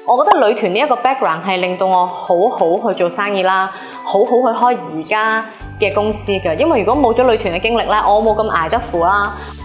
我覺得女團呢一個 background 係令到我好好去做生意啦，好好去開而家嘅公司嘅。因為如果冇咗女團嘅經歷咧，我冇咁捱得苦啦。